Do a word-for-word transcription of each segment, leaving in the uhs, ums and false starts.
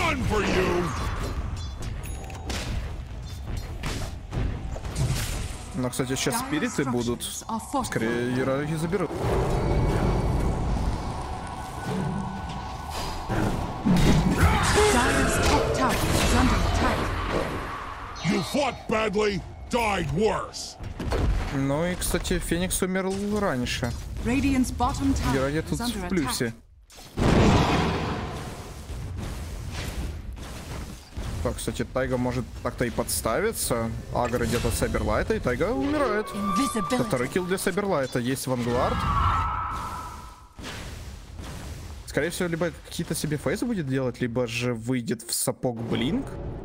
Но, кстати, сейчас спириты будут. Скорее, Юраги заберут. Ну и, кстати, Феникс умер раньше. Юраги тут в плюсе. Так, кстати, Тайга может так-то и подставиться. Агр идет от Сайберлайта, и Тайга умирает. Второй килл для Сайберлайта. Есть Вангард. Скорее всего, либо какие-то себе фейсы будет делать, либо же выйдет в сапог Блинк.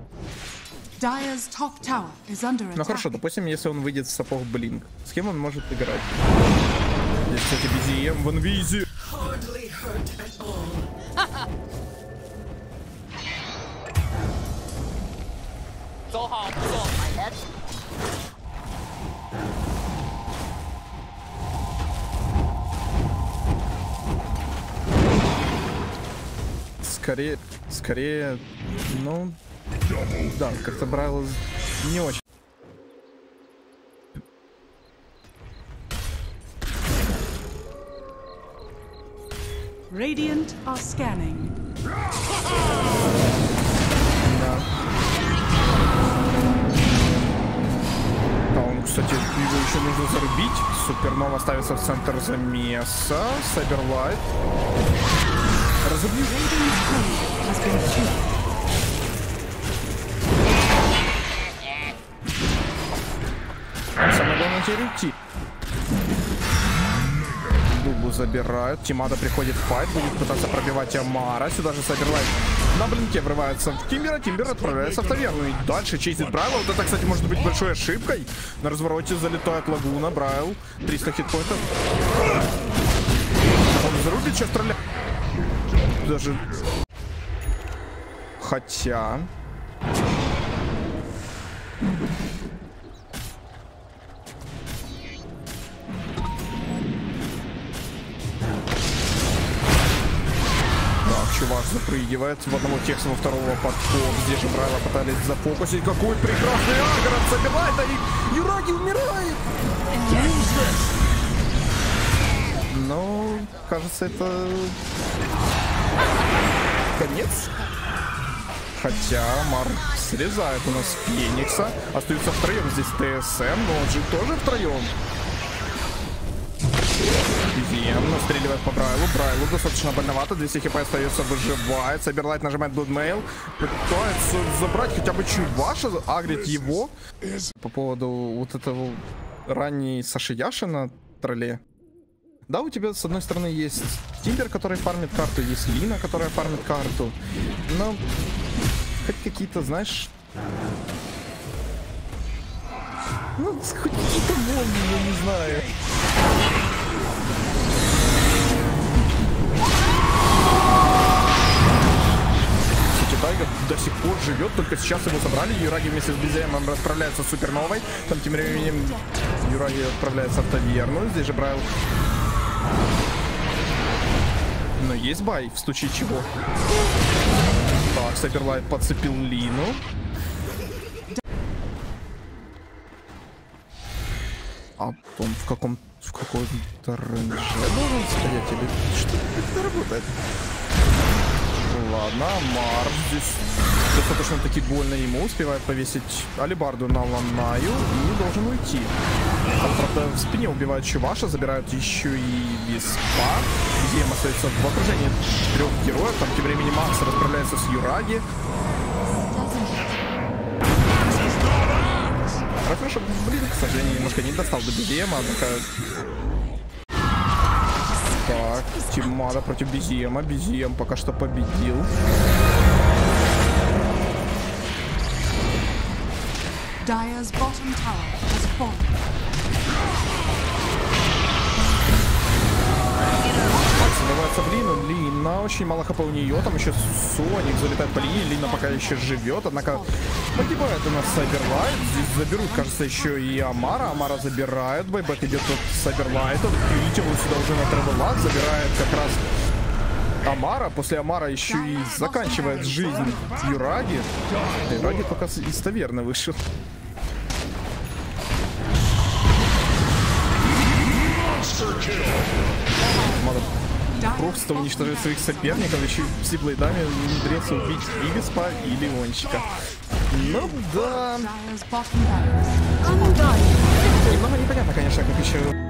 Ну хорошо, допустим, если он выйдет в сапог Блинк, с кем он может играть? Здесь, кстати, би зи эм в инвизе. Скорее, скорее, ну, да, как-то Брайл не очень. Radiant are scanning. Да. Да, он, кстати, его еще нужно зарубить. Супернова ставится в центр замеса. Сайберлайт. Разубью. Самое главное теперь уйти. Дубу забирают. Тимада приходит в файт. Будет пытаться пробивать Амара. Сюда же Сайберлайт на блинке врывается в Тимбера. Тимбер отправляется в таверну. И дальше чейзит Брайла. Вот это, кстати, может быть большой ошибкой. На развороте залетает Лагуна. Брайл. триста хитпоинтов. Он зарубит, сейчас стреляет. Даже... Хотя... Чувак запрыгивает в одного текста, во второго подкоп. Здесь же Брайла пытались зафокусить. Какой прекрасный агр от Сайберлайта, и Юраги умирает. Но, кажется, это конец. Хотя Мар срезает у нас Феникса. Остаются втроем здесь ТСМ, но он же тоже втроем. Вен настреливает по Брайлу. Брайлу достаточно больновато. двести хп остается, выживает. Сайберлайт нажимает Bloodmail. Пытается забрать хотя бы Чуваша. Агрит его. По поводу вот этого ранней Саши Яши на тролле. Да, у тебя с одной стороны есть Тимбер, который фармит карту. Есть Лина, которая фармит карту. Но хоть какие-то, знаешь... Ну, хоть какие-то волны, я не знаю. Тайга до сих пор живет, только сейчас его собрали. Юраги вместе с би зи эм расправляется с Суперновой. Там тем временем Юраги отправляется в таверну. Здесь же Брайл. Но есть бай, в случае чего. Так, Сайберлайт подцепил Лину. А он в каком в каком-то рейнже должен стоять или что это работает? Ладно, Мар здесь достаточно таки больно ему. Успевает повесить алибарду на Ланаю и должен уйти. Там, правда, в спине убивают Чуваша, забирают еще и Виспа. Зем остается в окружении трех героев. Там тем временем Макс расправляется с Юраги. Хорошо, блин, к сожалению, немножко не достал до Безема, однако... Так, Тимада против Безема. Безем пока что победил. Dire's bottom tower has fallen. Забывается в Лину. Лина очень мало хп у нее. Там еще Соник залетает по линии. Лина пока еще живет. Однако погибает у нас Сайберлайт. Здесь заберут, кажется, еще и Амара. Амара забирают. Байбек идет от Сайберлайта. Видите, он сюда уже на Тревелат. Забирает как раз Амара, после Амара еще и заканчивает жизнь Юраги. Юраги только из таверны вышел. Надо просто уничтожить своих соперников, еще и псиблейдами умудриться убить и Виспа, и Леончика. Ну да. Немного непонятно, конечно, как еще